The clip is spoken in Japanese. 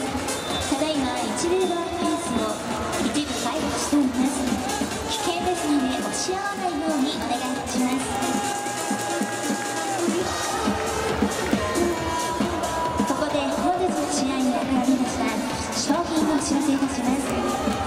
ただいま一塁側フェンスを一部開放しております。危険ですので押し合わないようにお願いいたします。ここで本日の試合に選ばれました商品をお知らせいたします。